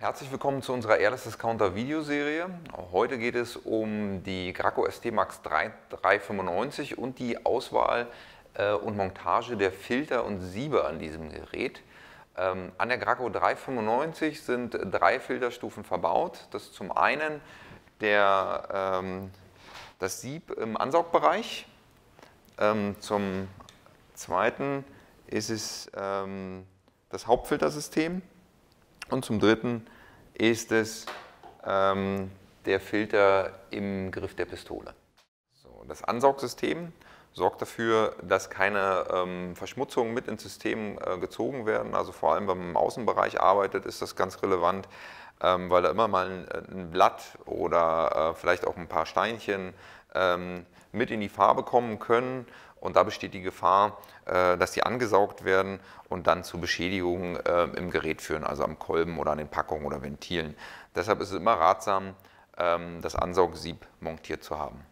Herzlich willkommen zu unserer Airless Discounter Videoserie. Heute geht es um die Graco ST-Max 395 und die Auswahl und Montage der Filter und Siebe an diesem Gerät. An der Graco 395 sind 3 Filterstufen verbaut. Das ist zum einen das Sieb im Ansaugbereich. Zum zweiten ist es das Hauptfiltersystem. Und zum dritten ist es der Filter im Griff der Pistole. So, das Ansaugsystem sorgt dafür, dass keine Verschmutzungen mit ins System gezogen werden. Also vor allem, wenn man im Außenbereich arbeitet, ist das ganz relevant, weil da immer mal ein Blatt oder vielleicht auch ein paar Steinchen mit in die Farbe kommen können. Und da besteht die Gefahr, dass die angesaugt werden und dann zu Beschädigungen im Gerät führen, also am Kolben oder an den Packungen oder Ventilen. Deshalb ist es immer ratsam, das Ansaugsieb montiert zu haben.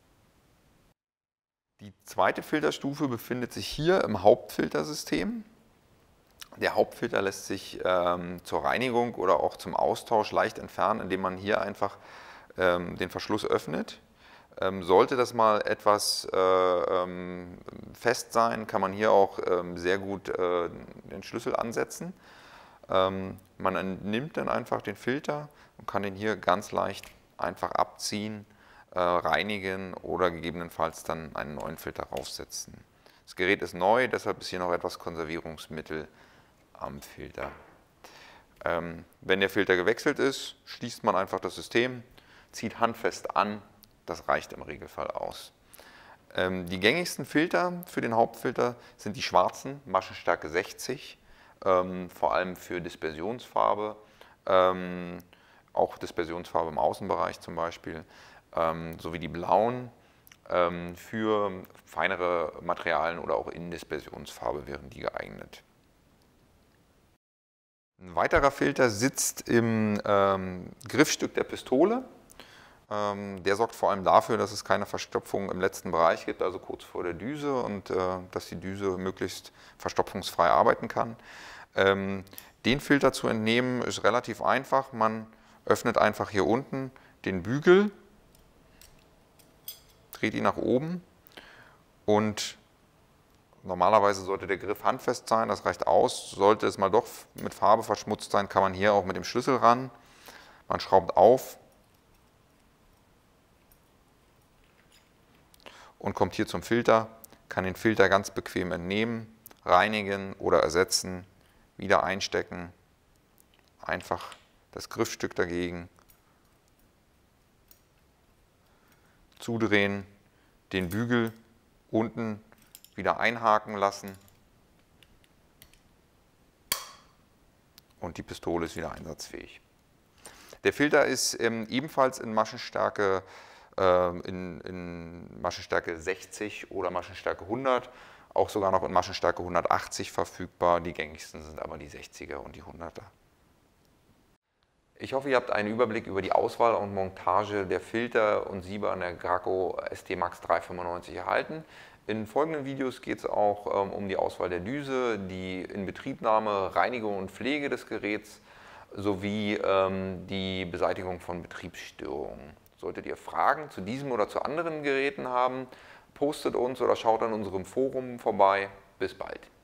Die zweite Filterstufe befindet sich hier im Hauptfiltersystem. Der Hauptfilter lässt sich zur Reinigung oder auch zum Austausch leicht entfernen, indem man hier einfach den Verschluss öffnet. Sollte das mal etwas fest sein, kann man hier auch sehr gut den Schlüssel ansetzen. Man nimmt dann einfach den Filter und kann den hier ganz leicht einfach abziehen, reinigen oder gegebenenfalls dann einen neuen Filter draufsetzen. Das Gerät ist neu, deshalb ist hier noch etwas Konservierungsmittel am Filter. Wenn der Filter gewechselt ist, schließt man einfach das System, zieht handfest an. Das reicht im Regelfall aus. Die gängigsten Filter für den Hauptfilter sind die schwarzen, Maschenstärke 60, vor allem für Dispersionsfarbe, auch Dispersionsfarbe im Außenbereich zum Beispiel, sowie die blauen für feinere Materialien oder auch Indispersionsfarbe wären die geeignet. Ein weiterer Filter sitzt im Griffstück der Pistole. Der sorgt vor allem dafür, dass es keine Verstopfung im letzten Bereich gibt, also kurz vor der Düse, und dass die Düse möglichst verstopfungsfrei arbeiten kann. Den Filter zu entnehmen ist relativ einfach. Man öffnet einfach hier unten den Bügel, dreht ihn nach oben und normalerweise sollte der Griff handfest sein, das reicht aus. Sollte es mal doch mit Farbe verschmutzt sein, kann man hier auch mit dem Schlüssel ran. Man schraubt auf und kommt hier zum Filter, kann den Filter ganz bequem entnehmen, reinigen oder ersetzen, wieder einstecken, einfach das Griffstück dagegen, zudrehen, den Bügel unten wieder einhaken lassen und die Pistole ist wieder einsatzfähig. Der Filter ist ebenfalls in Maschenstärke Maschenstärke 60 oder Maschenstärke 100, auch sogar noch in Maschenstärke 180 verfügbar. Die gängigsten sind aber die 60er und die 100er. Ich hoffe, ihr habt einen Überblick über die Auswahl und Montage der Filter und Siebe an der Graco ST-Max 395 erhalten. In folgenden Videos geht es auch um die Auswahl der Düse, die Inbetriebnahme, Reinigung und Pflege des Geräts sowie die Beseitigung von Betriebsstörungen. Solltet ihr Fragen zu diesem oder zu anderen Geräten haben, postet uns oder schaut an unserem Forum vorbei. Bis bald.